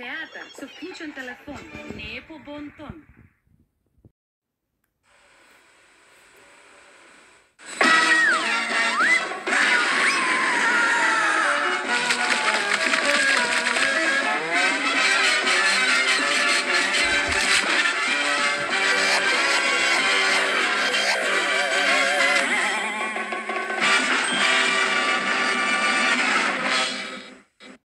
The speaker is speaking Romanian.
teatr, să pinci în telefon, ne e po bon ton.